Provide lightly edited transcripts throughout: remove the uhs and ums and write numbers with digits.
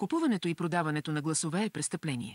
Купуването и продаването на гласове е престъпление.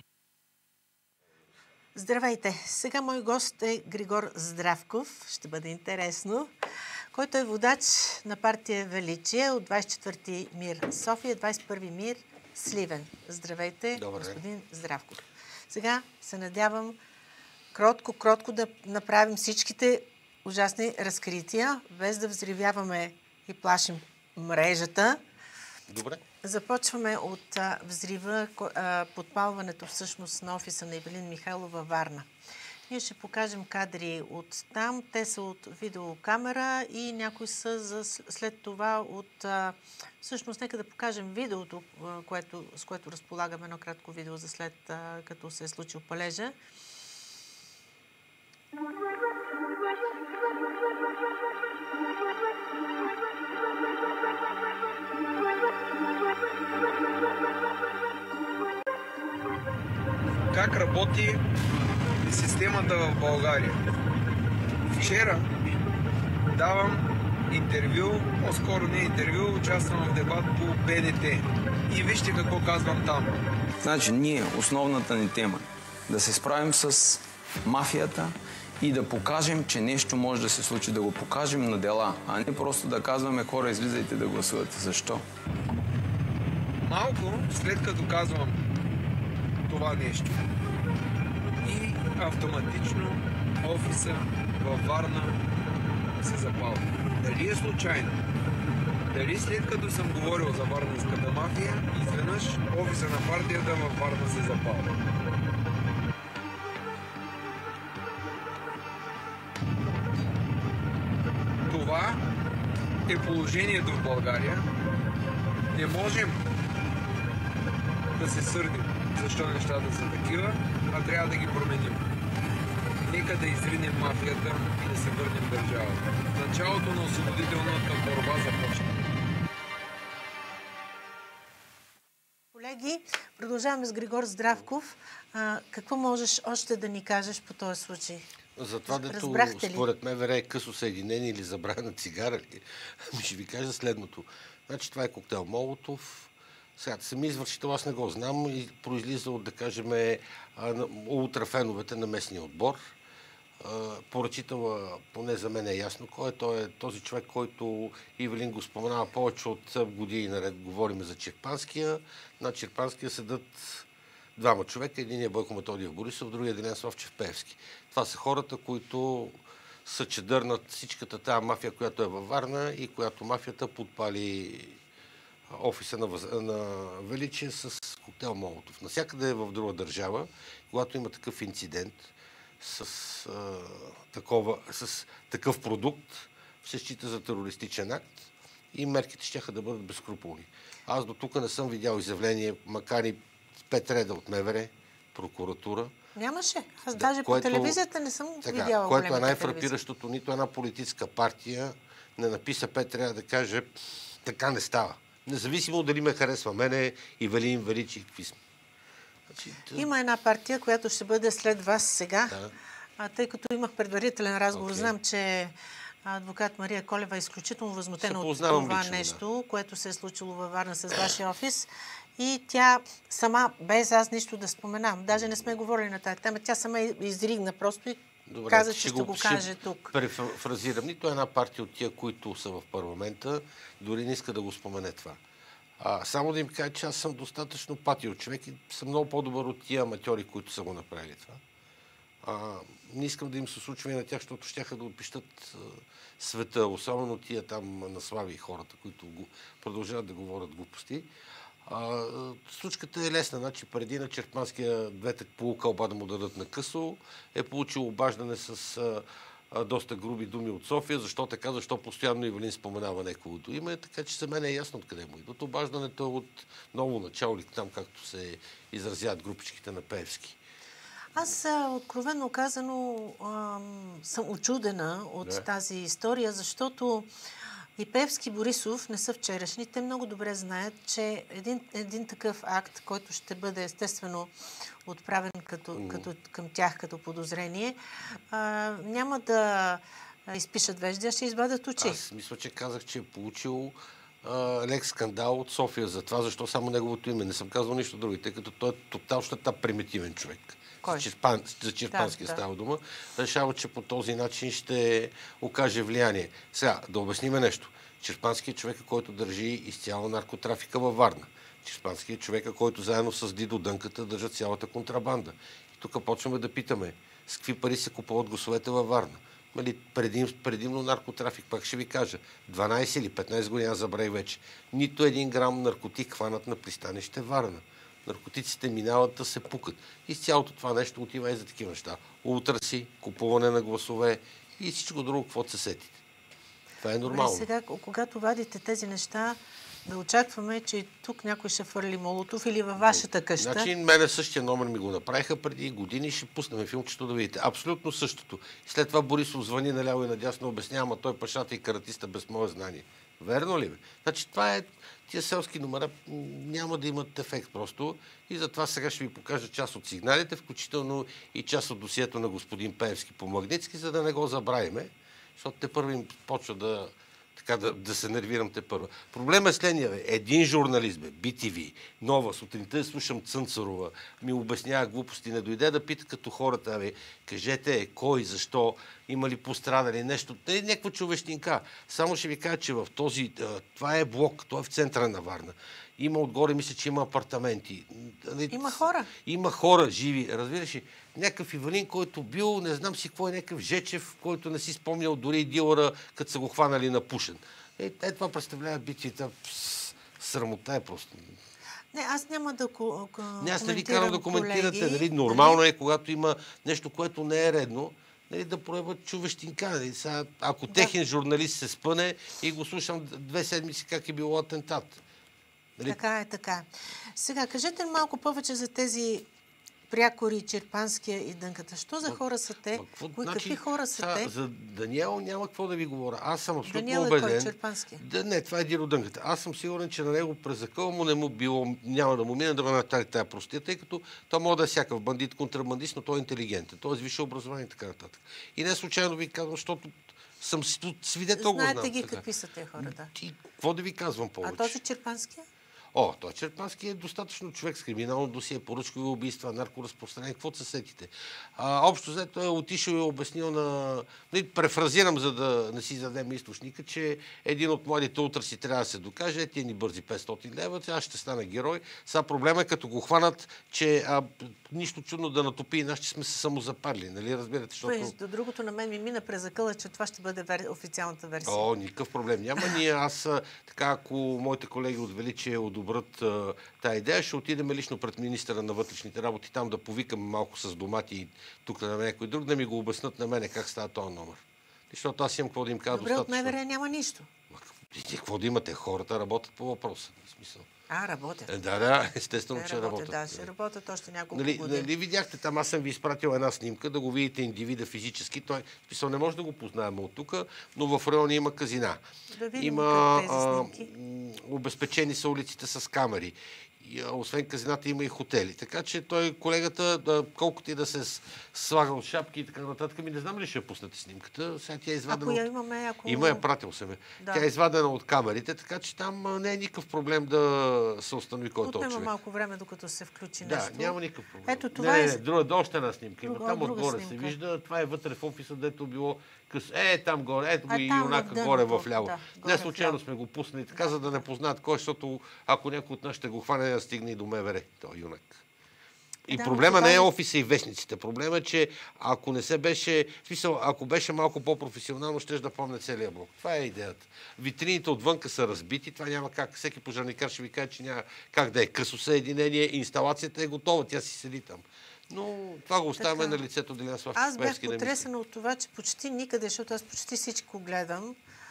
Здравейте! Сега мой гост е Григор Здравков. Ще бъде интересно. Който е водач на партия Величие от 24-ти МИР София, 21-ви МИР Сливен. Здравейте, господин Здравков. Сега се надявам кротко да направим всичките ужасни разкрития, без да взривяваме и плашим мрежата. Добре. Започваме от взрива, подпалването всъщност на офиса на Ивелин Михайлов във Варна. Ние ще покажем кадри от там. Те са от видеокамера и някои са след това от... Всъщност, нека да покажем видеото, с което разполагаме едно кратко видео за след като се е случил палежа. Как работи системата в България? Вчера давам интервю, по-скоро не интервю, участвам в дебат по БНТ. И вижте какво казвам там. Значи ние, основната ни тема е да се справим с мафията и да покажем, че нещо може да се случи, да го покажем на дела, а не просто да казваме хора, излизайте да гласувате. Защо? Малко след като казвам това нещо и автоматично офиса във Варна се запалва. Дали е случайно? Дали след като съм говорил за варненската мафия, изведнъж офиса на партията във Варна се запалва? Това е положението в България. Не можем да се сърдим защо нещата са такива, а трябва да ги променим. Нека да изринем мафията и да се върнем държавата. Началото на освободителната борба започва. Колеги, продължаваме с Григор Здравков. Какво можеш още да ни кажеш по този случай? За това, дето според МВР е късо съединение или забрана цигара ли? Ще ви кажа следното. Значи това е коктейл Молотов. Сега, сами извършител аз не го знам и произлиза от, да кажем, ултрафеновете на местния отбор. Поръчителът, поне за мен е ясно кой е. Той е този човек, който Ивелин го споменава повече от години наред. Говорим за Чирпанския. На Чирпанския седат двама човека. Единият е Бойко Методиев Борисов, другия е Делян Славчев Пеевски. Това са хората, които са чедърнат всичката тая мафия, която е във Варна и която мафията подпали офиса на Величие с коктейл Молотов. Насякъде в друга държава, когато има такъв инцидент с такъв продукт, се счита за терористичен акт и мерките щяха да бъдат безскрупулни. Аз до тук не съм видял изявление, макар и 5 реда от МВР, прокуратура. Нямаше. Аз даже по телевизията не съм видяла. Което е най-фрапиращото, нито една политическа партия не написа 5 реда да каже така не става. Независимо дали ме харесва мене, Ивелин, Величи и какви сме. Има една партия, която ще бъде след вас сега. Да. Тъй като имах предварителен разговор, знам, че адвокат Мария Колева е изключително възмутена от това нещо, което се е случило във Варна с вашия офис. И тя сама, без аз нищо да споменам, даже не сме говорили на тази тема, тя сама изригна просто и каза, че ще го каже тук. Префразирам. Нито една партия от тия, които са в парламента, дори не иска да го спомене това. Само да им кажа, че аз съм достатъчно патио човек и съм много по-добър от тия аматьори, които са го направили това. Не искам да им се случва и на тях, защото щяха да отпищат света, особено тия там на Слави и хората, които продължават да говорят глупости. Случката е лесна. Значи, преди на Чирпанския двете полукълба да му дадат на късо, е получил обаждане с доста груби думи от София. Защо така? Защо постоянно Ивелин споменава неговото име? Така че за мен е ясно откъде му идват. Обаждането е от ново начало, там както се изразяват групичките на Пеевски. Аз, откровено казано, съм учудена от тази история, защото и Пеевски, Борисов не са вчерашни. Те много добре знаят, че един такъв акт, който ще бъде естествено отправен към тях като подозрение, няма да изпишат вежди, а ще извадят очи. Аз мисля, че казах, че е получил лек скандал от София за това, защо само неговото име. Не съм казал нищо друго, тъй като той е точно примитивен човек. Кой? За Чирпанския става дума. Решава, че по този начин ще окаже влияние. Сега, да обясним нещо. Чирпански е човека, който държи изцяло наркотрафика във Варна. Чирпански е човека, който заедно с Дидо Дънката държат цялата контрабанда. И тук почваме да питаме, с какви пари се купуват гласовете във Варна. Предимно наркотрафик, пак ще ви кажа. 12 или 15 години, аз забравих вече. Нито един грам наркотик хванат на пристанище Варна. Наркотиците минават да се пукат. И с цялото това нещо отива и за такива неща. Ултраси, купуване на гласове и всичко друго, каквото се сетите. Това е нормално. Добре, сега, когато вадите тези неща, да очакваме, че тук някой ще фърли молотов или във вашата къща. Значи, мене същия номер ми го направиха преди години, ще пуснем филмчето да видите. Абсолютно същото. И след това Борисов звъни наляво и надясно, обяснява, а той пашата и каратиста без мое знание. Верно ли бе? Значи това е, тия селски номера няма да имат ефект просто и затова сега ще ви покажа част от сигналите, включително и част от досието на господин Пеевски по Магнитски, за да не го забравиме, защото те първи им почва да се нервирам те първа. Проблема е следния, бе. Един журналист, BTV, Нова, сутринта слушам Цънцарова, ми обяснява глупости, не дойде да пита като хората, бе, кажете кой, защо, има ли пострадали, нещо, някаква човещинка. Само ще ви кажа, че в този, това е блок, той е в центъра на Варна. Има отгоре, мисля, че има апартаменти. Има хора. Има хора живи, разбираш ли. Някакъв Иванин, който бил, не знам си какво е, някакъв Жечев, който не си спомнял дори и дилъра, като са го хванали на пушен. Това представлява битвите. Срамота е просто. Не, аз няма да Не, аз не ви карам да коментирате. колеги, Нали? Нормално е, когато има нещо, което не е редно, нали, да проявят човещинка. Нали? Сега, ако техен журналист се спъне и го слушам 2 седмици как е било атентат. Нали? Така е, така. Сега, кажете малко повече за тези прякори, Чирпанския и Дънката. Що за хора са те? Какви хора са те? За Даниел няма какво да ви говоря. Аз съм абсолютно Даниел убеден. Даниел е кой? Чирпанския? Не, това е Дидо Дънката. Аз съм сигурен, че на него през закъла му не му било, няма да му мине да ме натали тая простия, тъй като той може да е всякакъв бандит, контрабандист, но той е интелигентен. Той е с висше образование и така нататък. И не случайно ви казвам, защото съм свидетел го знам. Знаете ги какви са те хора, да. Какво да ви казвам повече? А този Чирпанския? Той Чирпански е достатъчно човек с криминално досие, поръчкови убийства, наркоразпространение, каквото се сетите. Общо взето е отишъл и обяснил префразирам, за да не си задем източника, че един от младите утраси трябва да се докаже, тия ни бързи 500 лева, аз ще стана герой. Сега проблема е като го хванат, че нищо чудно да натопи и нас, че сме се самозапарили, нали разбирате? Защото... Другото на мен ми мина през закъла, че това ще бъде официалната версия. Никакъв проблем няма. Аз, ако моите колеги от Величие одобрят тая идея, ще отидем лично пред министъра на вътрешните работи, там да повикам малко с домати и тук на някой друг, да ми го обяснат на мене как става този номер. Защото аз имам какво да им кажа достатъчно. Добре, от МВР няма нищо. Какво да имате? Хората работят по въпроса. В смисъл. Работят. Да, естествено, че работят. Да, ще работят още няколко години. години. Видяхте там, аз съм ви изпратил една снимка, да го видите индивида физически. Той, в смисъл, не може да го познаем от тук, но в района има казина. Да видим има тези снимки. Обезпечени са улиците с камери. Освен казината има и хотели. Така че той, колегата, колкото и да се слага от шапки и така нататък, не знам ли ще я пуснете снимката. Сега тя е извадена. Ако я имаме, Има я, пратил се ме. Да. Тя е извадена от камерите, така че там не е никакъв проблем да се установи кой е този човек. Отнема малко време, докато се включи нещо. Да, няма никакъв проблем. Ето това е... още една снимка. Там отгоре се вижда. Това е вътре в офиса, дето било къс. Там горе. Ето го и юнака горе в ляво. Не случайно сме го пуснали така, за да не познаят кой, защото ако някой от нас ще го хване, да стигне и до МВР, този юнак. И проблема не е офиса и вестниците. Проблема е, че ако не се беше, в смисъл, ако беше малко по-професионално, щеш да помня целия блок. Това е идеята. Витрините отвънка са разбити, това няма как. Всеки пожарникар ще ви каже, че няма как да е късо съединение, инсталацията е готова, тя си седи там. Но това го оставяме на лицето Делян Славчев. Аз бях потресена от това, че почти никъде, защото аз почти всичко гледам.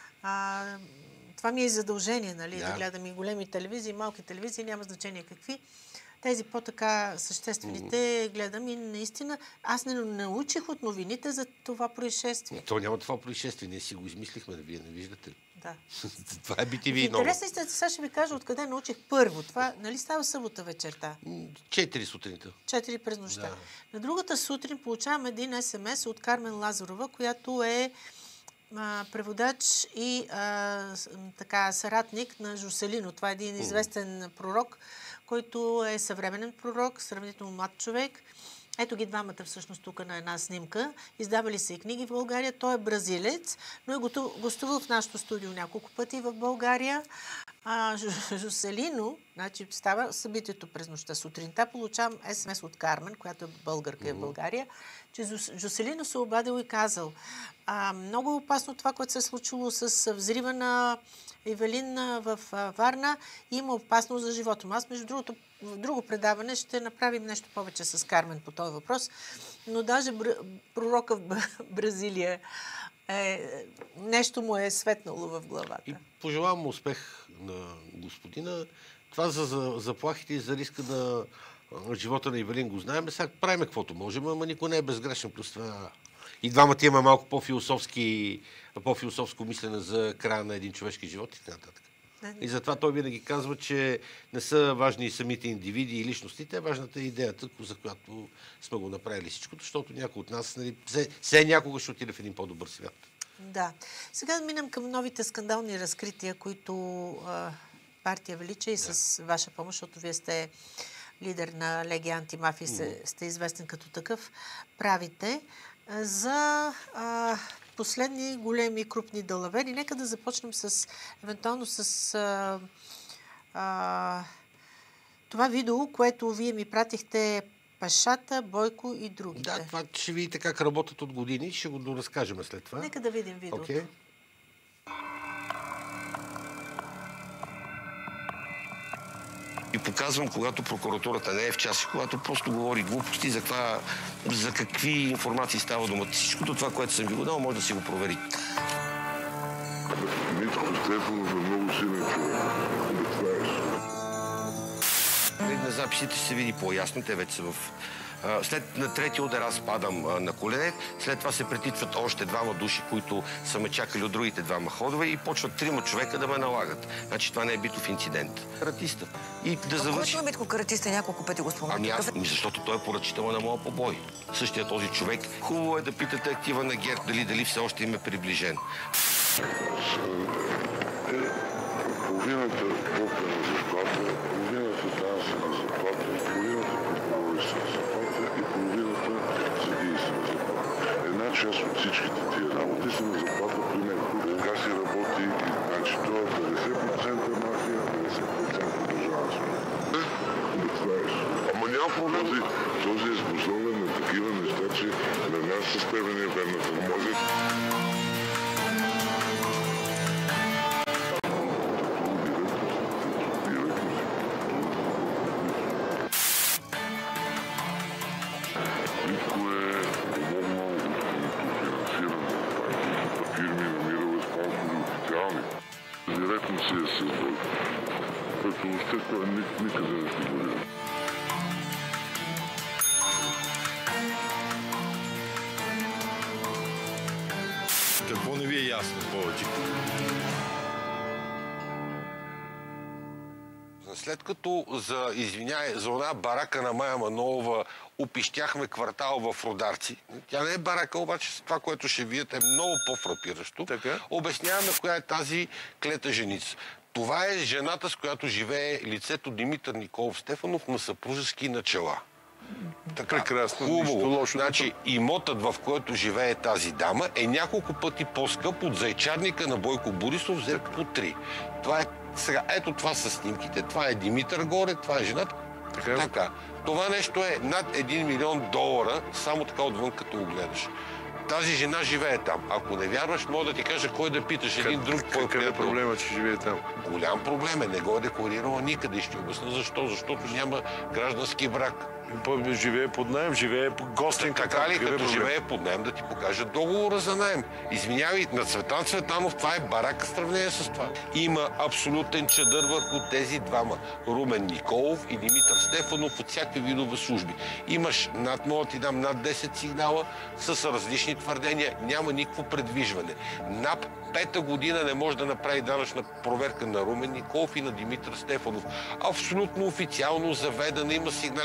Това ми е задължение, нали, да гледам и големи телевизии, и малки телевизии, няма значение какви. Тези по-така съществените гледам и наистина аз не научих от новините за това происшествие. То няма това происшествие, ние си го измислихме, вие не виждате ли? Да. Това е BTV и Нова. Интересно сте, сега ще ви кажа откъде научих първо. Това, нали става събота вечерта? 4 сутринта. 4 през нощта. Да. На другата сутрин получавам един СМС от Кармен Лазарова, която е преводач и така съратник на Жуселино. Това е един известен пророк, който е съвременен пророк, сравнително млад човек. Ето ги двамата всъщност тук на една снимка. Издавали са и книги в България. Той е бразилец, но е гостувал в нашото студио няколко пъти в България. Жуселино, значи става събитието през нощта. Сутринта получавам СМС от Кармен, която е българка в България, че Жуселино се обадил и казал: много е опасно това, което се е случило с взрива на Ивелин в Варна и има опасност за живота му. Аз, между другото, в друго предаване ще направим нещо повече с Кармен по този въпрос, но даже пророка в Бразилия нещо му е светнало в главата. И пожелавам успех на господина. Това за заплахите и за риска на живота на Ивелин го знаем. Сега правим каквото можем, ама никой не е безгрешен. Плюс това и двамата има малко по-философско мислене за края на един човешки живот и така нататък. И затова той винаги казва, че не са важни самите индивиди и личностите, важната е идеята, за която сме го направили всичкото, защото някой от нас все някога ще отиде в един по-добър свят. Да. Сега да минем към новите скандални разкрития, които партия Величие и с ваша помощ, защото вие сте лидер на Легия Антимафия, сте известен като такъв, правите за последни големи крупни далавери. Нека да започнем евентуално с това видео, което вие ми пратихте, Пашата, Бойко и другите. Да, това ще видите как работят от години. Ще го доразкажем след това. Нека да видим видеото. Okay. И показвам, когато прокуратурата не е в час, когато просто говори глупости за какви информации става дума. Всичкото това, което съм ви го дал, може да си го провери. Митко Стефанов е много силен човек. На записите ще се види по-ясно. Те вече са след на третия удар аз падам на колене, след това се притичват още двама души, които са ме чакали от другите двама ходове и почват трима човека да ме налагат. Значи това не е битов инцидент. Каратиста. И да завърши. Който Митко Каратиста няколко пъти го спомня. Защото той е поръчител на моя побой. Същия този човек. Хубаво е да питате актива на ГЕРБ дали все още им е приближен. Половината колко е на заплата, половината данъци на заплата, половината прокурори са на заплата и половината съдии са на заплата. Една част от всичките тия работи са на заплата при мен. Така си работи и значи това е 50% мафия, 50% държавенство. Ама няма проблем. Този е способен на такива неща, че на нас с тебе не е верната. Може. Директно си е с Бойко, който въобще това никъде не фигурира. Какво не ви е ясно повече? След като за една барака на Мая Манолова опищяхме квартал в Рударци, тя не е барака, обаче това, което ще видите, е много по-фрапиращо. Обясняваме коя е тази клета женица. Това е жената, с която живее лицето Димитър Николов Стефанов на съпружески начала. Така, прекрасно, нищо лошо. Значи, имотът, в който живее тази дама, е няколко пъти по-скъп от зайчарника на Бойко Борисов, взет по 3. Това е сега, ето това са снимките. Това е Димитър горе, това е жената. Така. Това нещо е над $1 милион, само така отвън, като го гледаш. Тази жена живее там. Ако не вярваш, мога да ти кажа кой да питаш. Един друг. Какъв е проблема, че живее там? Голям проблем е. Не го е декларирала никъде. Ще обясня защо. Защото няма граждански брак. Живее под наем, живее гостен. Така ли? Като живее под наем, да ти покажа договора за наем. Извинявай, на Цветан Цветанов това е барака в сравнение с това. Има абсолютен чадър върху тези двама. Румен Николов и Димитър Стефанов от всякакви видове служби. Имаш мога ти дам над 10 сигнала с различни твърдения. Няма никакво предвижване. НАП 5-та година не може да направи данъчна проверка на Румен Николов и на Димитър Стефанов. Абсолютно официално заведена, има сигнали до Народното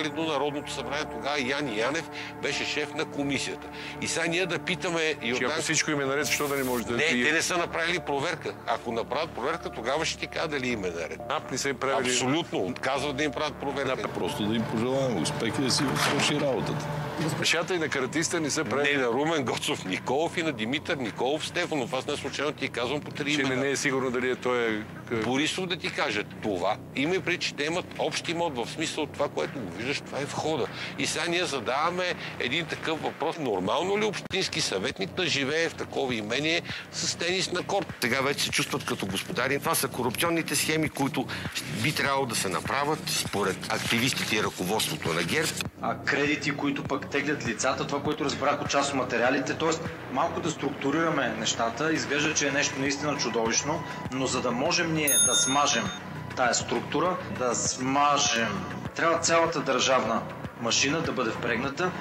Народното събрание, тогава Яни Янев беше шеф на комисията. И сега ние да питаме... Ако всичко им е наред, защо да не може да... Не, те не са направили проверка. Ако направят проверка, тогава ще ти кажа дали им е наред. Не са им правили... Абсолютно. Отказват да им правят проверка. Просто да им пожелаем успех и да си свърши работата. Пешата и на каратиста не са правили... Не, на Румен Гоцов Николов и на Димитър Николов Стефанов. Аз не случайно ти казвам по 3 имена. Че не е сигурно дали той е... Борисов да ти каже това. Има и преди, че те имат общ имот, в смисъл това, което го виждаш, това е входа. И сега ние задаваме един такъв въпрос. Нормално ли общински съветник да живее в такова имение с тенис на корт? Сега вече се чувстват като господари. Това са корупционните схеми, които би трябвало да се направят според активистите и ръководството на ГЕРБ. Кредити, които пък теглят лицата, това, което разбрах от част от материалите, т.е. малко да структурираме нещата. Изглежда, че е нещо наистина чудовищно, но за да можем ние да смажем тая структура, да смажем, трябва цялата държавна машина да бъде впрегната.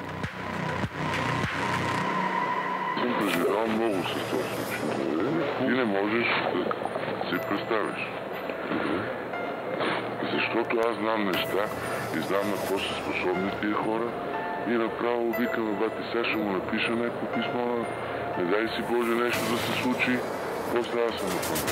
Съм преживял много с този случай и не можеш да си представиш. Защото аз знам неща и знам на какво са способни тия хора и направо викаме бати, сега ще му напиша някакво писмо, не дай си Боже нещо да се случи, после аз съм напълно.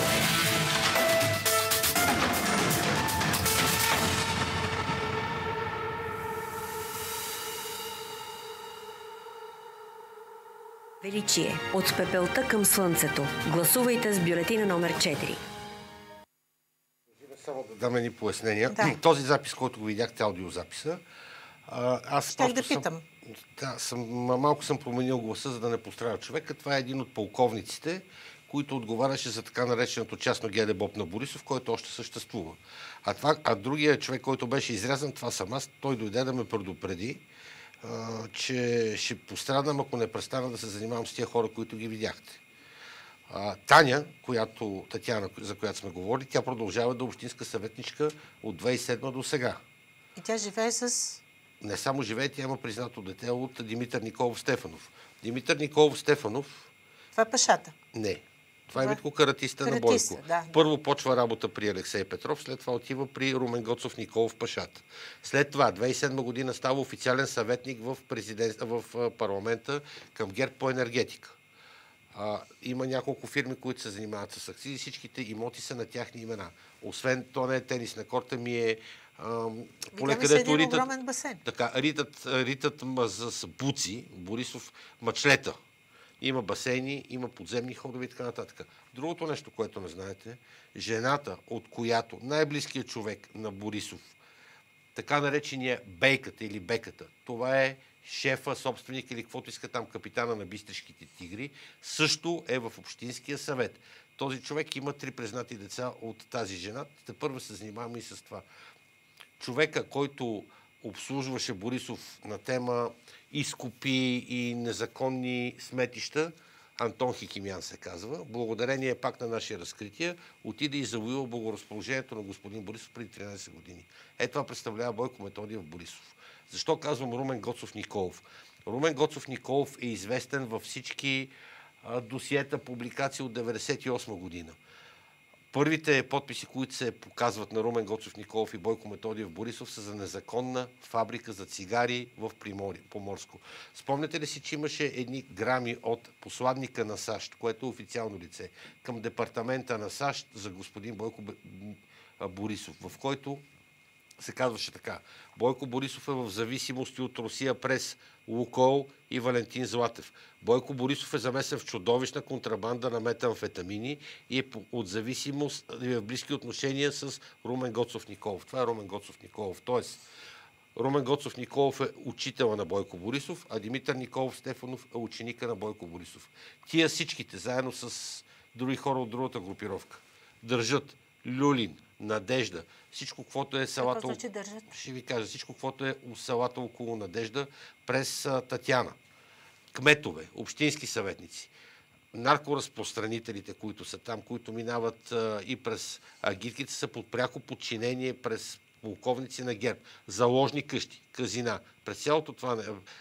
Величие. От пепелта към слънцето. Гласувайте с бюлетина номер 4. Само да дам едни пояснения. Да. Този запис, който го видяхте, аудиозаписа, аз щях да питам. Малко съм променил гласа, за да не пострадя човека. Това е един от полковниците, които отговаряше за така нареченото частно ГДБОП на Борисов, който още съществува. А другия човек, който беше изрязан, това съм аз, той дойде да ме предупреди, че ще пострадам, ако не престана да се занимавам с тия хора, които ги видяхте. Таня, Татяна, за която сме говорили, тя продължава да е общинска съветничка от 2007 до сега. И тя живее с... Не само живее, тя има признато дете от Димитър Николов Стефанов. Димитър Николов Стефанов... Това е пашата. Не. Това е Витко каратиста на Бойко. Да. Първо почва работа при Алексей Петров, след това отива при Румен Гоцов Николов пашата. След това, 2007 година става официален съветник в парламента към ГЕРБ по енергетика. Има няколко фирми, които се занимават с акцизи. Всичките имоти са на тяхни имена. Освен, то не е тенис на корта, ми е поле, където ритат, огромен басейн. Така, ритат с буци, Борисов мачлета. Има басейни, има подземни ходове и така нататък. Другото нещо, което не знаете, жената, от която най-близкият човек на Борисов, така наречения бейката или беката, това е шефа, собственик или каквото иска там, капитана на Бистришките тигри, също е в Общинския съвет. Този човек има 3 признати деца от тази жена. Тепърва се занимаваме и с това. Човека, който обслужваше Борисов на тема изкупи и незаконни сметища, Антон Хикимян се казва, благодарение пак на нашия разкритие, отиде и завоюва благоразположението на господин Борисов преди 13 години. Това представлява Бойко Методиев Борисов. Защо казвам Румен Гоцов Николов? Румен Гоцов Николов е известен във всички досиета, публикации от 1998 година. Първите подписи, които се показват на Румен Гоцов Николов и Бойко Методиев Борисов, са за незаконна фабрика за цигари в Поморско. Спомняте ли си, че имаше едни грами от посланника на САЩ, което е официално лице, към департамента на САЩ за господин Бойко Борисов, в който се казваше така: Бойко Борисов е в зависимости от Русия през Лукол и Валентин Златев. Бойко Борисов е замесен в чудовищна контрабанда на метамфетамини и е от зависимост в близки отношения с Румен Гоцов Николов. Това е Румен Гоцов Николов. Тоест, Румен Гоцов Николов е учителя на Бойко Борисов, а Димитър Николов Стефанов е ученика на Бойко Борисов. Тия всичките, заедно с други хора от другата групировка, държат Люлин, Надежда, всичко, каквото е селата... Ще ви кажа, всичко, каквото е селата около Надежда, през Татяна. Кметове, общински съветници, наркоразпространителите, които са там, които минават и през агитките, са под пряко подчинение през полковници на ГЕРБ. Заложни къщи, казина. През цялото това...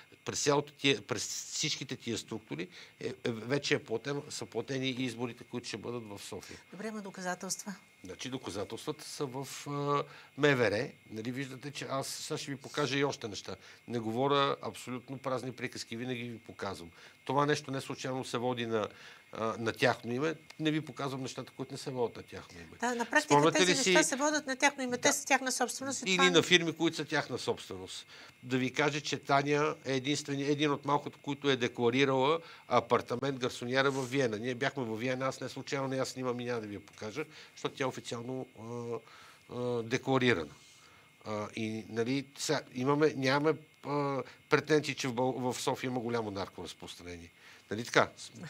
През всичките тия структури вече са платени и изборите, които ще бъдат в София. Добре, има доказателства. Значи доказателствата са в МВР. Нали, виждате, че аз сега ще ви покажа и още неща. Не говоря абсолютно празни приказки, винаги ви показвам. Това нещо не случайно се води на тяхно име. Не ви показвам нещата, които не се водят на тяхно име. Да, на практика тези неща се водят на тяхно име. Те са тяхна собственост. Или на фирми, които са тяхна собственост. Да ви кажа, че Таня е един от малкото, които е декларирала апартамент гарсониера в Виена. Ние бяхме в Виена, аз не случайно, аз снимам и няма да ви я покажа, защото тя е официално декларирана. И нали, сега, нямаме претенции, че в София има голямо наркоразпространение. Нали така?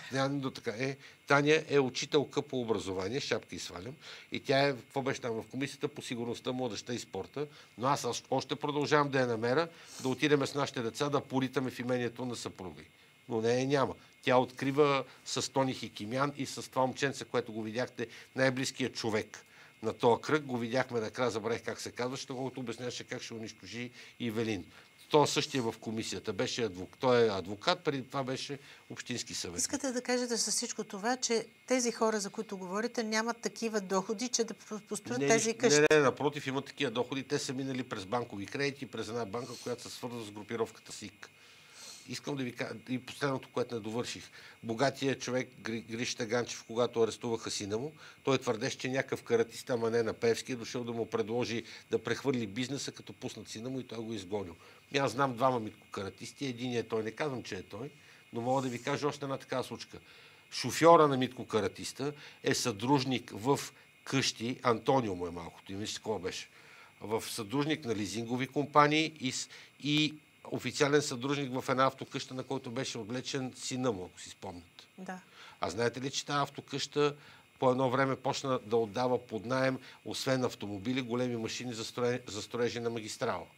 Таня е учителка по образование, шапка и свалям. И тя е, какво беше там, в комисията по сигурността, младежта и спорта. Но аз още продължавам да я намеря, да отидем с нашите деца, да поритаме в имението на съпруги. Но няма. Тя открива с Тони Хикимян и с това момченце, което го видяхте, най-близкият човек на този кръг. Го видяхме накрая, забравих как се казва, ще го обясняваше как ще унищожи Ивелин. Той същия в комисията. Той е адвокат, преди това беше общински съветник. Искате да кажете с всичко това, че тези хора, за които говорите, нямат такива доходи, че да построят тези къщи? Не, напротив, имат такива доходи. Те са минали през банкови кредити, през една банка, която се свързва с групировката СИК. Искам да ви кажа и последното, което не довърших. Богатия човек Гришта Ганчев, когато арестуваха сина му, той твърдеше, че някакъв каратист, ама не на Певски, е дошъл да му предложи да прехвърли бизнеса, като пуснат сина му и той го изгонил. Аз знам двама Митко-каратисти, единият е той, не казвам, че е той, но мога да ви кажа още една такава случка. Шофьора на Митко-каратиста е съдружник в къщи, Антонио му е малкото, и вижте какво беше, в съдружник на лизингови компании и официален съдружник в една автокъща, на който беше отвлечен сина му, ако си спомняте. Да. А знаете ли, че тази автокъща по едно време почна да отдава под наем, освен автомобили, големи машини за строежи на магистрала?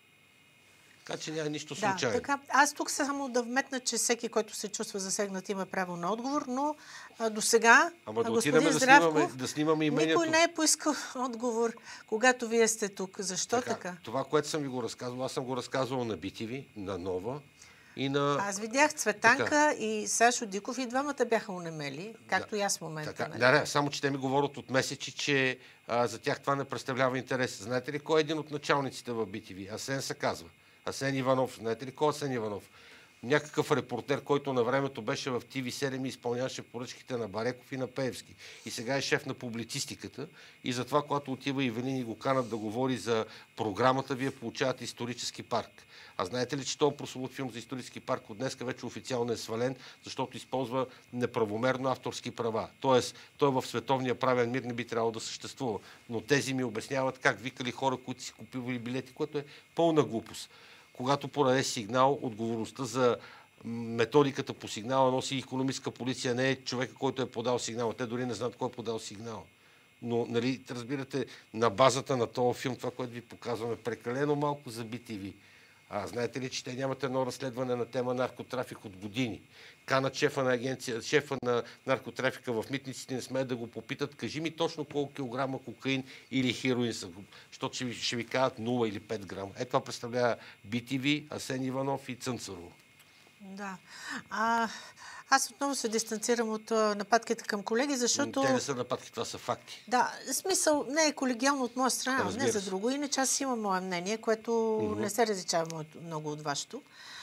Така че няма нищо случайно. Да, така. Аз тук само да вметна, че всеки, който се чувства засегнат, има право на отговор, но до сега господин Здравков, да снимаме имението. Никой не е поискал отговор, когато вие сте тук. Защо така? Това, което съм ви го разказвал, аз съм го разказвал на BTV, на Нова и на... Аз видях Цветанка и Сашо Диков и двамата бяха онемели, както и аз в момента. Да, само че те ми говорят от месеци, че за тях това не представлява интерес. Знаете ли кой е един от началниците в BTV? Асен се казва. Асен Иванов. Знаете ли кой е Асен Иванов? Някакъв репортер, който на времето беше в TV7 и изпълняваше поръчките на Бареков и на Пеевски. И сега е шеф на публицистиката. И затова, когато отива Ивелин и го канат да говори за програмата, вие получавате исторически парк. А знаете ли, че този прословут филм за исторически парк от днеска вече официално е свален, защото използва неправомерно авторски права. Тоест, той в световния правен мир не би трябвало да съществува. Но тези ми обясняват как викали хора, които си купували билети, което е пълна глупост. Когато подаде сигнал, отговорността за методиката по сигнала носи икономическа полиция, не е човека, който е подал сигнала. Те дори не знаят кой е подал сигнал. Но, нали, разбирате, на базата на този филм, това, което ви показваме, прекалено малко за BTV. Знаете ли, че те нямат едно разследване на тема наркотрафик от години? Канат шефа на наркотрафика в митниците, не смеят да го попитат, кажи ми точно колко килограма кокаин или хероин са, защото ще ви кажат 0 или 5 грама. Това представлява BTV, Асен Иванов и Цънцарово. Да. Аз отново се дистанцирам от нападките към колеги, защото... Те не са нападки, това са факти. Да, смисъл не е колегиално от моя страна, не за друго. Иначе аз имам мое мнение, което не се различава много от вашето.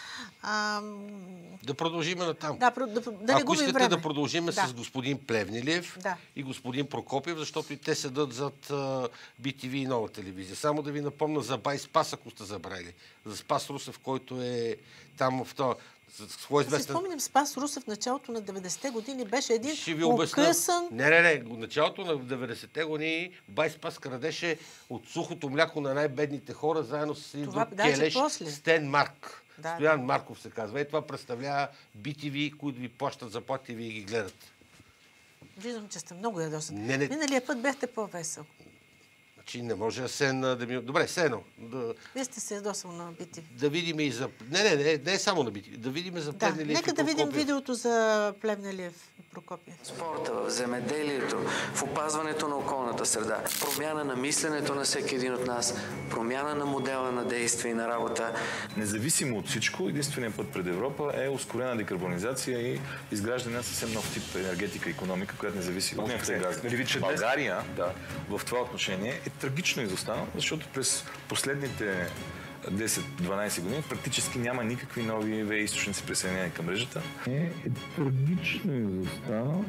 Да продължиме натам. Да не Ако искате време. да продължиме с господин Плевнелиев и господин Прокопиев, защото и те седат зад BTV и Нова телевизия. Само да ви напомня за Бай Спас, ако сте забравили. За Спас Русев, който е там в това... Аз си спомням, Спас Русев в началото на 90-те години беше един покъсан... Не. В началото на 90-те години Бай Спас крадеше от сухото мляко на най-бедните хора, заедно с един друг келеш Стен Марк. Стоян Марков се казва. Това представлява BTV, които ви плащат заплати и вие ги гледат. Виждам, че сте много ядосан. Миналия път бяхте по-весел. Значи не може Асен да ми... Добре, Сено. Вие сте се ядосал на BTV. Да видим и за... Не е само на BTV. Да видим за Плевнелиев. Нека да видим видеото за Плевнелиев и Прокопиев. Спорта, в земеделието, в опазването на околната среда, промяна на мисленето на всеки един от нас, промяна на модела на действие и на работа. Независимо от всичко, единственият път пред Европа е ускорена декарбонизация и изграждане на съвсем нов тип енергетика и икономика, която не зависи от нефта и газа. България в това отношение е трагично изостанала, защото през последните 10-12 години практически няма никакви нови ВЕИ източници присъединени към мрежата. Е трагично изостанал.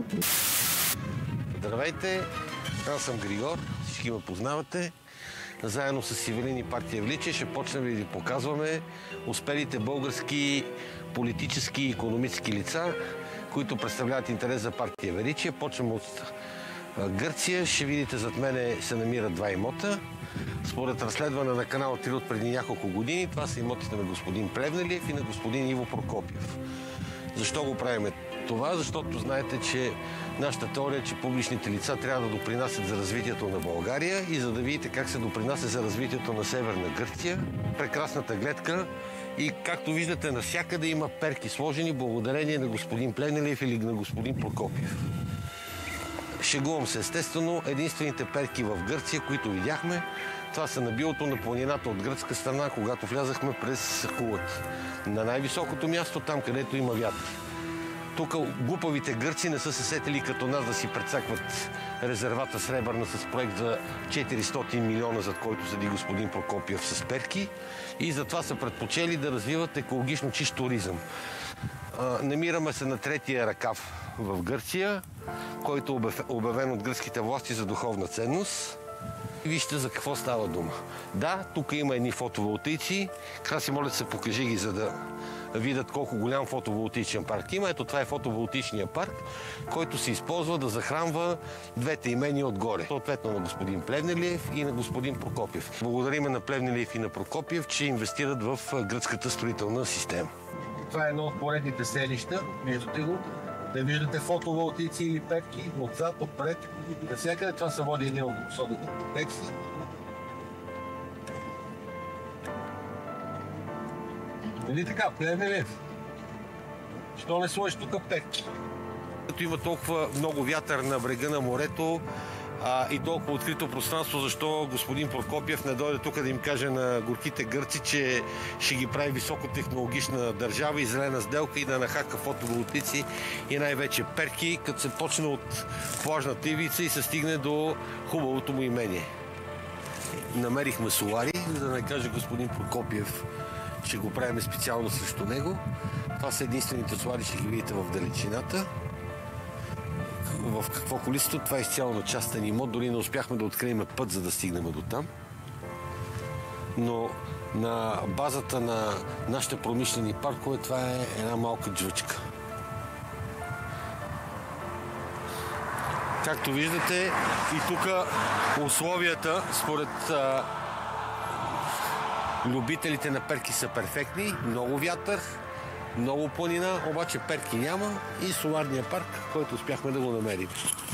Здравейте, аз съм Григор, всички ме познавате. Заедно с Ивелин и партия Величие ще почнем да ви показваме успелите български политически и икономически лица, които представляват интерес за партия Величие. Почвам от Гърция. Ще видите, зад мене се намират два имота. Според разследване на канала 3 от преди няколко години, това са имотите на господин Плевнелиев и на господин Иво Прокопиев. Защо го правим това? Защото знаете, че нашата теория е, че публичните лица трябва да допринасят за развитието на България и за да видите как се допринася за развитието на Северна Гърция. Прекрасната гледка и както виждате, навсякъде има перки сложени благодарение на господин Плевнелиев или на господин Прокопиев. Шегувам се, естествено, единствените перки в Гърция, които видяхме, това са на билото на планината от гръцка страна, когато влязахме през Кулата. На най-високото място, там където има вятър. Тук глупавите гърци не са се сетили като нас да си прецакват резервата Сребърна с проект за 400 милиона, зад който седи господин Прокопиев с перки. И затова са предпочели да развиват екологично чист туризъм. Намираме се на третия ръкав в Гърция, който е обявен от гръцките власти за духовна ценност. Вижте за какво става дума. Да, тук има едни фотоволтаици. Краси, моля да се покажи ги, за да видят колко голям фотоволтаичен парк има. Ето това е фотоволтаичния парк, който се използва да захранва двете имени отгоре. Съответно на господин Плевнелиев и на господин Прокопиев. Благодариме на Плевнелиев и на Прокопиев, че инвестират в гръцката строителна система. Това е едно от поредните селища. Виждате го. Да виждате фотоволтаици или петки, отзад, отпред. Навсякъде това се води един от особените комплекси. Нали така, Плевнелиев? Що не сложиш тук петки? Като има толкова много вятър на брега на морето и толкова открито пространство, защо господин Прокопиев не дойде тук да им каже на горките гърци, че ще ги прави високотехнологична държава и зелена сделка и да нахака фотоволтаици и най-вече перки, като се почне от плажната ивица и се стигне до хубавото му имение. Намерихме солари, за да не каже господин Прокопиев, че го правим специално срещу него. Това са единствените солари, ще ги видите в далечината. В какво количество? Това е изцяло на частен имот. Дори не успяхме да открием път, за да стигнем до там. Но на базата на нашите промишлени паркове това е една малка джвъчка. Както виждате, и тук условията според любителите на перки са перфектни. Много вятър, много планина, обаче перки няма и соларния парк, който успяхме да го намерим.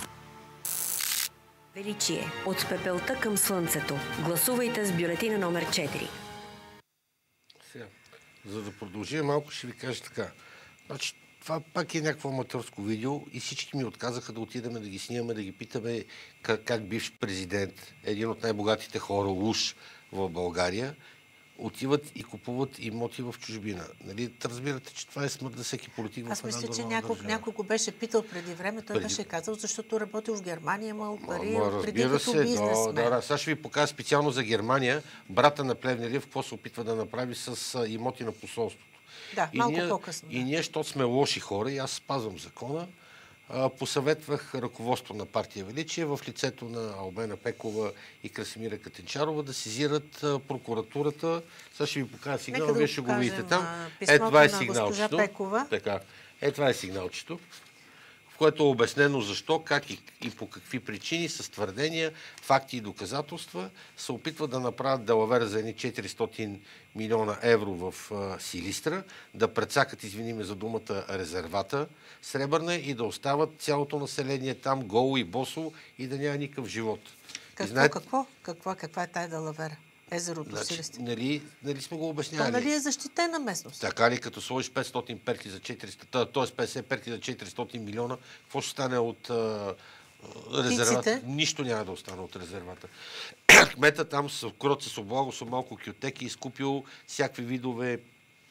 Величие. От пепелта към слънцето. Гласувайте с бюлетина номер 4. Сега, за да продължим малко, ще ви кажа така. Значи, това пак е някакво аматьорско видео и всички ми отказаха да отидем да ги снимаме, да ги питаме как бивш президент, един от най-богатите хора, уж в България, отиват и купуват имоти в чужбина. Нали, разбирате, че това е смърт за всеки политик в една държава. Аз мисля, че някой го беше питал преди време, той беше казал, защото работил в Германия, имал пари, преди като бизнесмен. Да, сега ще ви покажа специално за Германия, брата на Плевнелиев, какво се опитва да направи с имоти на посолството. Да, малко по-късно. И ние, защото сме лоши хора, и аз спазвам закона, посъветвах ръководство на партия Величие в лицето на Албена Пекова и Красимира Катенчарова да сезират прокуратурата. Сега ще ви покажа сигнал, вие ще го видите там. Това е сигналчето. Така. Това е сигналчето, в което е обяснено защо, как и по какви причини с твърдения, факти и доказателства се опитват да направят далавера за едни 400 милиона евро в Силистра, да прецакат, извиниме за думата, резервата Сребърна и да остават цялото население там голо и босо и да няма никакъв живот. Каква е тая далавера? езерото Значи, Силистра. нали сме го обяснявали? То нали е защитена местност? Така ли, като сложиш 500 перки за 400, т.е. 50 перки за 400 милиона, какво ще стане от резервата? Нищо няма да остане от резервата. Кмета там с Кроци с облаго са малко кютеки, изкупил всякакви видове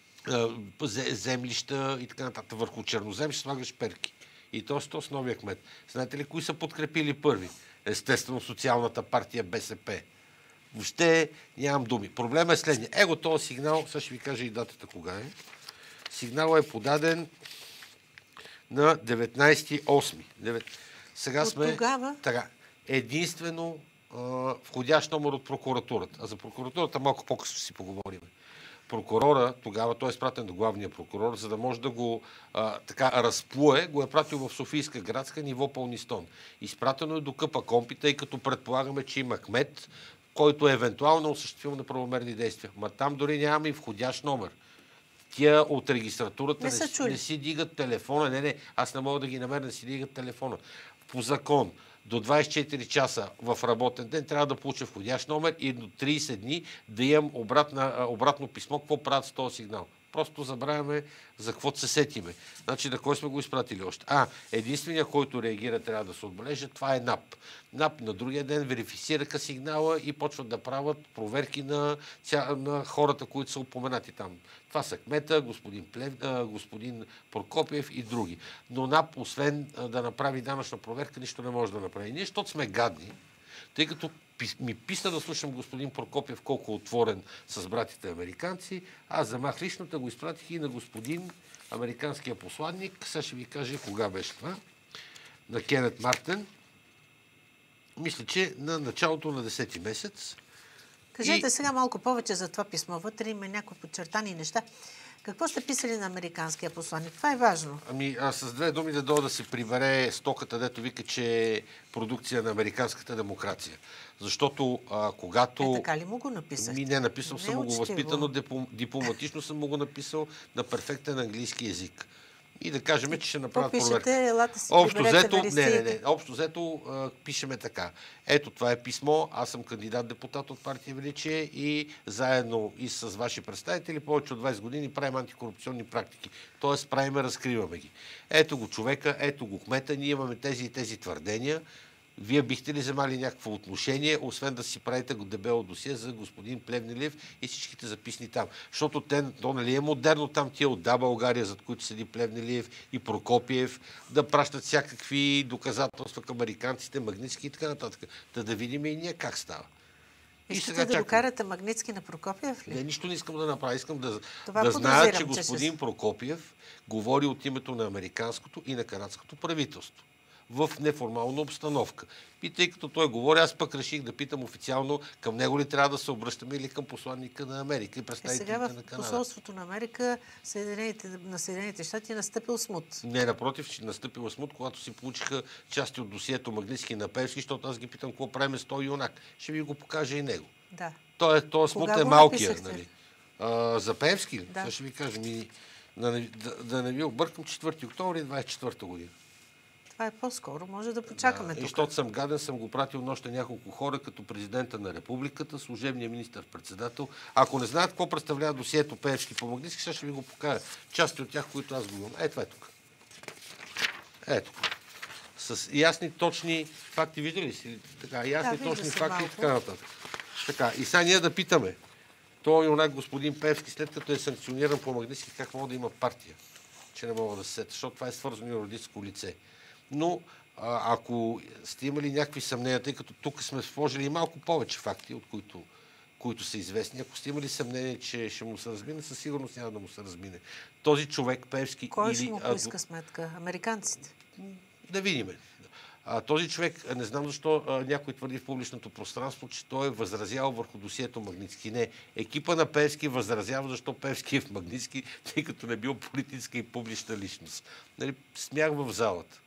землища и така нататък. Върху чернозем ще слагаш перки. И то с новия кмет. Знаете ли, кои са подкрепили първи? Естествено, социалната партия БСП. Въобще нямам думи. Проблема е следния. Его този сигнал, сега ще ви кажа и датата кога е. Сигналът е подаден на 19.8. Сега сме... Тогава? Така. Единствено входящ номер от прокуратурата. А за прокуратурата малко по-късно си поговорим. Прокурора, тогава той е изпратен до главния прокурор, за да може да го разплуе, го е пратил в Софийска градска ниво Пълнистон. Изпратено е до КПКОНПИ, тъй като предполагаме, че има кмет, който е евентуално осъществил неправомерни действия. Ма там дори нямаме и входящ номер. Тия от регистратурата не си дигат телефона. Не, аз не мога да ги намеря, не си дигат телефона. По закон до 24 часа в работен ден трябва да получа входящ номер и до 30 дни да имам обратно писмо, какво правят с този сигнал. Просто забравяме за какво се сетиме. Значи на кой сме го изпратили още? Единственият, който реагира, трябва да се отбележи, това е НАП. НАП на другия ден верифицираха сигнала и почват да правят проверки на хората, които са упоменати там. Това са кмета, господин Прокопиев и други. Но НАП, освен да направи данъчна проверка, нищо не може да направи. Ние, защото сме гадни, тъй като ми писна да слушам господин Прокопиев колко отворен с братите американци, аз замах личната, го изпратих и на господин американския посланник. Сега ще ви кажа кога беше това. На Кенет Мартен. Мисля, че на началото на 10-ти месец. Кажете сега малко повече за това писмо. Вътре има някои подчертани неща. Какво сте писали на американския посланник? Това е важно. С две думи да се прибере стоката, дето вика, че е продукция на американската демокрация. Защото когато... така ли му го написахте? Не написал, съм го възпитано, дипломатично съм го написал на перфектен английски език. И да кажем, че ще направят проверка. Общо взето пишеме така. Ето, това е писмо. Аз съм кандидат-депутат от партия Величие и заедно и с ваши представители повече от 20 години правим антикорупционни практики. Тоест, разкриваме ги. Ето го човека, ето го кмета. Ние имаме тези и тези твърдения. Вие бихте ли вземали някакво отношение, освен да си правите дебело досие за господин Плевнелиев и всичките записни там? Защото то нали е модерно там тия от България, зад които седи Плевнелиев и Прокопиев, да пращат всякакви доказателства към американците, Магнитски и така нататък. Да видим и ние как става. Искате да докарате Магнитски на Прокопиев ли? Не, нищо не искам да направя. Искам да зная, че господин Прокопиев говори от името на американското и на канадското правителство в неформална обстановка. И тъй като той говори, аз пък реших да питам официално към него ли трябва да се обръщаме или към посланника на Америка и представителите на Канада. Сега в посолството на Америка на Съединените щати е настъпил смут. Не, напротив, че настъпил смут, когато си получиха части от досието Магнитски на Певски, защото аз ги питам какво правим с този юнак. Ще ви го покажа и него. Да. Той смут е малкия. Нали? За Певски? Да. Сега ще ви кажа. Да не ви объркам 4 октомври 24 година. Това е по-скоро, може да почакаме тук. Защото съм гаден, съм го пратил на още няколко хора, като президента на републиката, служебния министър-председател. Ако не знаят какво представлява досието Певски по Магнитски, сега ще ви го покажа. Части от тях, които аз го имам. Това е тук. Ето. С ясни, точни факти, виждали си? Така, ясни, точни факти и така нататък. Така, и сега ние да питаме. Той юнак господин Певски, след като е санкциониран по Магнитски, как мога да има партия? Че не мога да се сета, защото това е свързано юридическо лице. Но ако сте имали някакви съмнения, тъй като тук сме сложили малко повече факти, от които са известни, ако сте имали съмнение, че ще му се размине, със сигурност няма да му се размине. Този човек, Певски... Кой ще му поиска сметка? Американците? Да видим. Този човек, не знам защо някой твърди в публичното пространство, че той е възразял върху досието Магнитски. Не, екипа на Певски възразява, защо Певски е в Магнитски, тъй като не бил политическа и публична личност. Нали, смях в залата.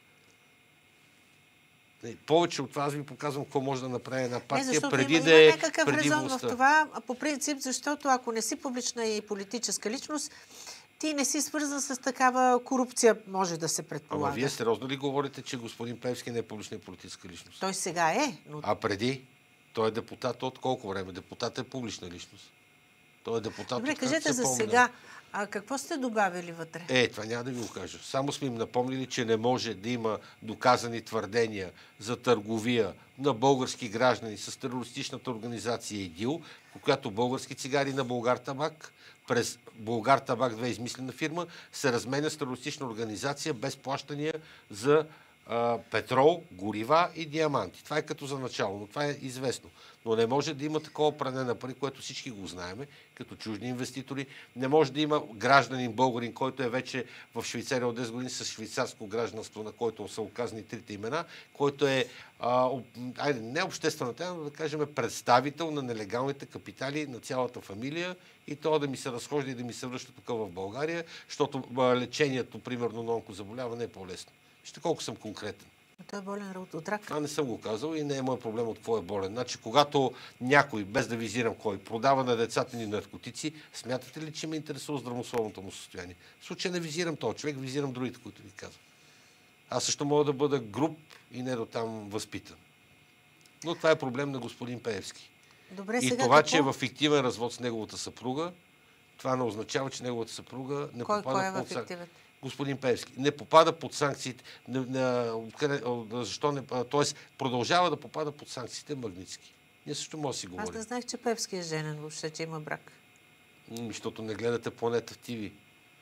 Повече от това аз ви показвам какво може да направи една партия преди да е някакъв резон в това, по принцип, защото ако не си публична и политическа личност, ти не си свързан с такава корупция, може да се предполага. Ама вие сериозно ли говорите, че господин Певски не е публична и политическа личност? Той сега е. Но... А преди? Той е депутат от колко време? Депутат е публична личност. Той е депутат. Добре, кажете за сега, какво сте добавили вътре? Това няма да ви го кажа. Само сме им напомнили, че не може да има доказани твърдения за търговия на български граждани с терористичната организация ИДИЛ, по която български цигари на Булгартабак през Булгартабак 2 измислена фирма се разменя с терористична организация без плащания за петрол, горива и диаманти. Това е като за начало, но това е известно. Но не може да има такова пране на пари, което всички го знаеме, като чужди инвеститори. Не може да има гражданин българин, който е вече в Швейцария от 10 години с швейцарско гражданство, на който са указани трите имена, който е не обществена тема, но да кажем представител на нелегалните капитали на цялата фамилия и то да ми се разхожда и да ми се връща тук в България, защото лечението, примерно, на онкозаболяване е по-лесно. Вижте колко съм конкретен. Той е болен от рак. Това не съм го казал и не е мой проблем от какво е болен. Значи, когато някой, без да визирам кой, продава на децата ни наркотици, смятате ли, че ме интересува здравословното му състояние? В случай не визирам този човек, визирам другите, които ви казвам. Аз също мога да бъда груб и не до там възпитан. Но това е проблем на господин Пеевски. Добре, и сега това, че е във фиктивен развод с неговата съпруга, това не означава, че неговата съпруга не попада под санкциите. Господин Пеевски не попада под санкциите. Защо не? Тоест, продължава да попада под санкциите Магнитски. Ние също може да си говорим. Аз не знаех, че Пеевски е женен въобще, че има брак. Защото не гледате Планета в ТВ.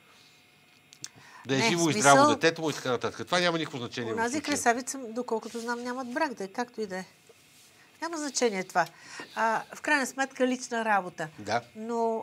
Да е живо и здраво детето му и така нататък. Това няма никакво значение. Унази красавица, доколкото знам, нямат брак, да е както и да е. Няма значение това. В крайна сметка лична работа. Да. Но...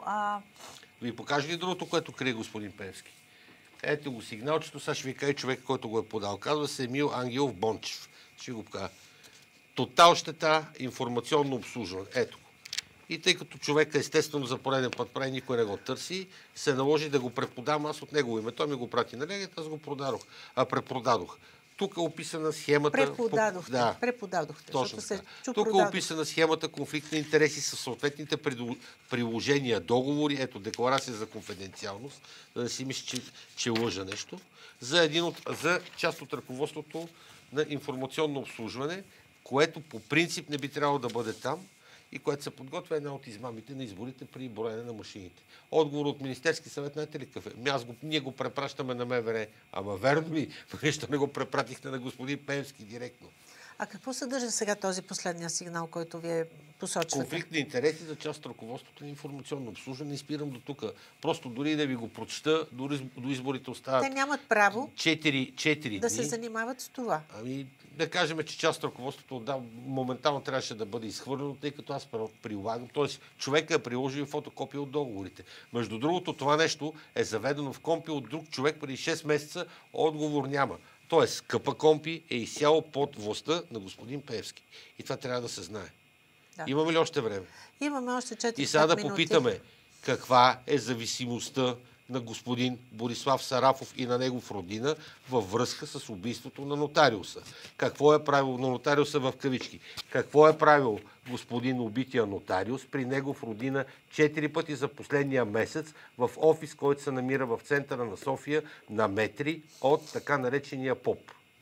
Ви покажа ли другото, което крие господин Пеевски? Ето го сигналчето, сега ще ви кажа човек, който го е подал. Казва се Емил Ангелов Бончев. Ще го покажа. Тотал щета, информационно обслужване. Ето го. И тъй като човека естествено за пореден път прави, никой не го търси, се наложи да го преподам аз от него име. Той ми го прати на легията, аз го препродадох. Тук е описана схемата... Преподадохте. Точно така. Тук е описана схемата конфликт на интереси с съответните приложения, договори, ето декларация за конфиденциалност, да не си мисли, че лъжа нещо, за част от ръководството на информационно обслужване, което по принцип не би трябвало да бъде там и което се подготвя една от измамите на изборите при броене на машините. Отговор от Министерски съвет, знаете ли какъв е? Ние го препращаме на МВР. Ама верно ли? Защо не го препратихте на господин Пеевски директно? А какво съдържа сега този последния сигнал, който вие посочвате? Конфликт на интереси за част от ръководството на информационно обслужване. Не спирам до тук. Просто дори да ви го прочета, до изборите остават... Те нямат право 4 дни да се занимават с това. Да кажем, че част от ръководството моментално трябваше да бъде изхвърлено, тъй като аз прилагам. Тоест, човека е приложил фотокопия от договорите. Между другото, това нещо е заведено в КОМПИ от друг човек преди 6 месеца. Отговор няма. Тоест, КПКОМПИ е изцяло под властта на господин Пеевски. И това трябва да се знае. Да. Имаме ли още време? Имаме още 4 минути. И сега да попитаме каква е зависимостта на господин Борислав Сарафов и на негов родина във връзка с убийството на нотариуса. Какво е правил на нотариуса в кавички? Какво е правил господин убития нотариус при негов родина 4 пъти за последния месец в офис, който се намира в центъра на София на метри от така наречения ПОП?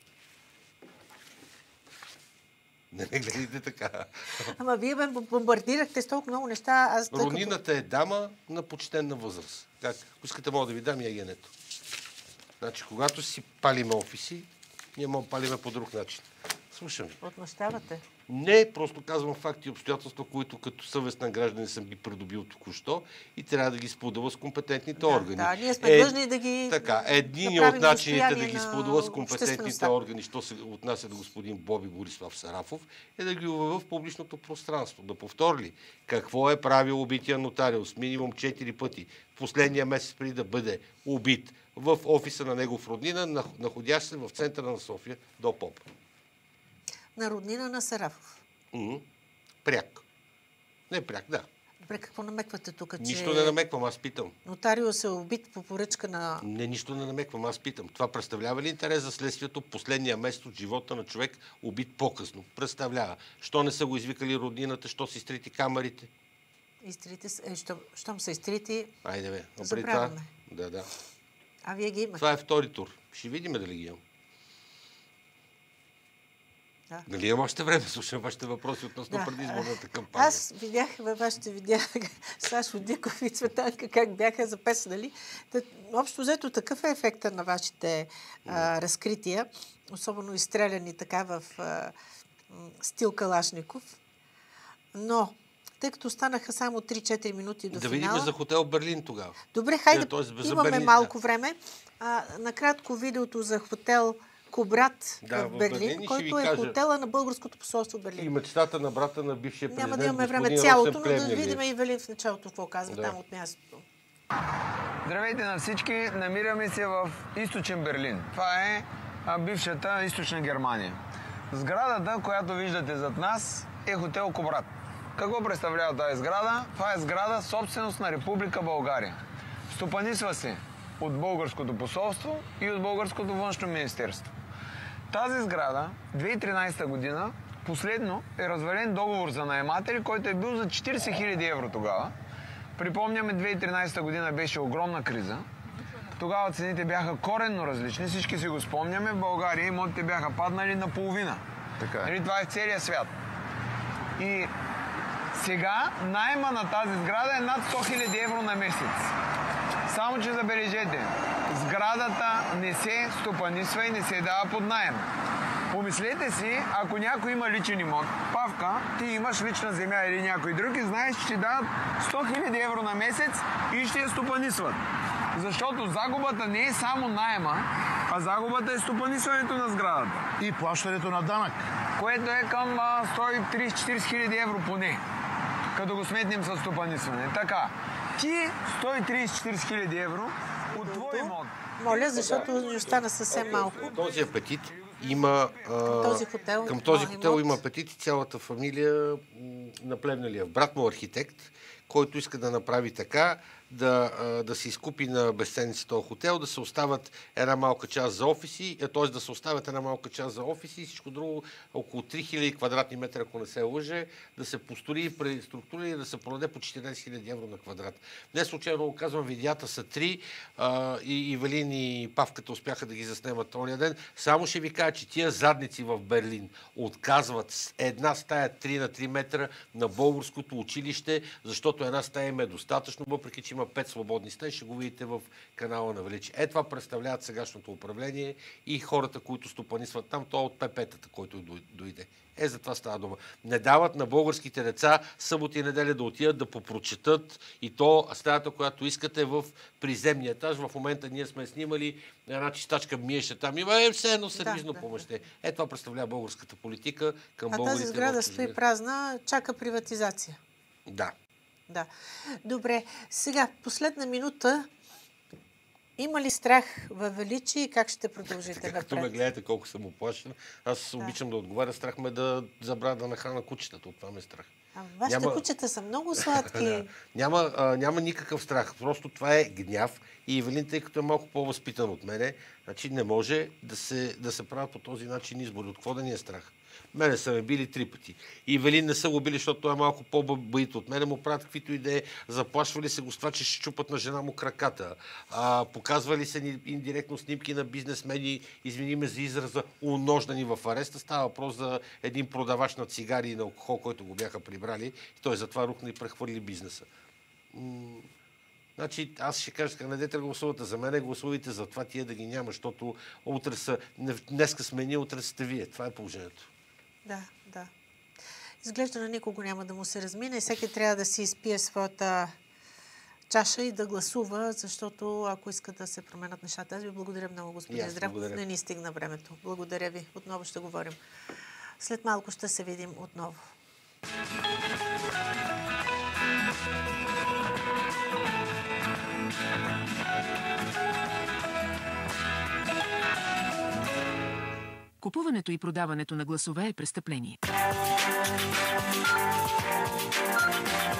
Не гледайте така. Ама вие ме бомбардирахте с толкова много неща. Роднината е дама на почтенна възраст. Как? Ако искате, мога да ви дам и агенето. Значи, когато си палиме офиси, ние мога да палиме по друг начин. Слушам ви. Отмъщавате? Не, просто казвам факти и обстоятелства, които като съвестен гражданин съм ги придобил току-що и трябва да ги споделя с компетентните органи. Да, ние сме длъжни да ги... Така, един от начините да ги споделя с компетентните органи, що се отнася до господин Боби Борислав Сарафов, е да ги обявя в публичното пространство. Да повторили какво е правил убития нотариус минимум 4 пъти в последния месец преди да бъде убит в офиса на негов роднина, находящ се в центъра на София до ПОП. На роднина на Сарафов. Пряк. Не пряк, да. Добре, какво намеквате тук, че... Нищо не намеквам, аз питам. Нотариус е убит по поръчка на... Не, нищо не намеквам, аз питам. Това представлява ли интерес за следствието последния месец от живота на човек, убит по-късно? Представлява. Що не са го извикали роднината, що са изтрити камерите? Изтрити... щом са изтрити... Айде бе. Забравяме. Да. А вие ги имате. Това е втори тур. Ще видим дали ги имам. Да. Нали имам още време? Слушам вашите въпроси относно предизборната кампания. Аз видях във вашите видеа Сашо Диков и Цветанка как бяха запеснали. Общо взето такъв е ефекта на вашите разкрития, особено изстреляни така в стил Калашников. Но, тъй като останаха само 3-4 минути до финала... Да видим за хотел Берлин тогава. Добре, хайде, имаме малко време. Накратко видеото за хотел Кубрат в Берлин, който е хотела на българското посолство в Берлин. И мечтата на брата на бившия президент. Няма да имаме време цялото, но да видим и Велин в началото какво казва там от мястото. Здравейте на всички! Намираме се в източен Берлин. Това е бившата източна Германия. Сградата, която виждате зад нас, е хотел Кубрат. Какво представлява тази сграда? Това е сграда собственост на Република България. Стопанисва се от българското посолство и от българското външно министерство. Тази сграда, 2013 година, последно е развален договор за наематели, който е бил за 40 000 евро тогава. Припомняме, 2013 година беше огромна криза. Тогава цените бяха коренно различни, всички си го спомняме. В България имотите бяха паднали наполовина. Така. Това е в целия свят. И сега найема на тази сграда е над 100 000 евро на месец. Само че забележете, сградата не се стопанисва и не се дава под наем. Помислете си, ако някой има личен имот, Павка, ти имаш лична земя или някой друг и знаеш, че ти дават 100 000 евро на месец и ще я стопанисват. Защото загубата не е само наема, а загубата е стопанисването на сградата. И плащането на данък. Което е към 130-40 000 евро поне, като го сметнем с стопанисване. Така, ти 130-40 000 евро от твой имот. Моля, защото ни остана съвсем малко. Този апетит има... Към този хотел има апетит и цялата фамилия на Плевнелиев. Брат му архитект, който иска да направи така, да се изкупи на безценници този хотел, да се оставят една малка част за офиси, т.е. да се оставят една малка част за офиси и всичко друго, около 3000 квадратни метра, ако не се лъже, да се построи и преструктури и да се продаде по 14 000 евро на квадрат. Не случайно го казвам, видеята са 3 и Велин и Павката успяха да ги заснемат този ден. Само ще ви кажа, че тия задници в Берлин отказват една стая 3 на 3 метра на българското училище, защото една стая им е достатъчно, въпреки че има 5 свободни стаи, ще го видите в канала на Величие. Това представляват сегашното управление и хората, които стопанисват там, то от ПП-тата, който дойде. За това става дума. Не дават на българските деца събота и неделя да отидат да попрочетат и то стаята, която искате в приземния етаж. В момента ние сме снимали една чистачка миеше там. Има все едно сервизно помощне. Това представлява българската политика към българите. Тази сграда стои празна, чака приватизация. Да. Да. Добре. Сега, последна минута. Има ли страх във Величие и как ще продължите напред? Като ме гледате колко съм оплашен, аз обичам да отговаря. Страх ме да забравя да нахрана кучетата. От това ме страх. Вашите кучета са много сладки. Няма никакъв страх. Просто това е гняв. И Евелин, тъй като е малко по-възпитан от мене, значи не може да се правят по този начин избори. От какво да ни е страх? Мене са ме били 3 пъти. И Велин не са го били, защото той е малко по-бъбит от мене. Му правят каквито идеи. Заплашвали се го с това, че ще чупат на жена му краката. Показвали се индиректно снимки на бизнесмени, извини ме за израза, унождани в ареста. Става въпрос за един продавач на цигари и на алкохол, който го бяха прибрали. И той затова рухна и прехвърли бизнеса. Значи, аз ще кажа, не дайте да гласувате за мене, гласувайте за това тия да ги няма, защото утре са, днеска сме ние, утре сте вие. Това е положението. Да. Изглежда на никого няма да му се размине. Всеки трябва да си изпие своята чаша и да гласува, защото ако искат да се променят нещата. Аз ви благодаря много, господин Здравков. Не ни стигна времето. Благодаря ви. Отново ще говорим. След малко ще се видим отново. Купуването и продаването на гласове е престъпление.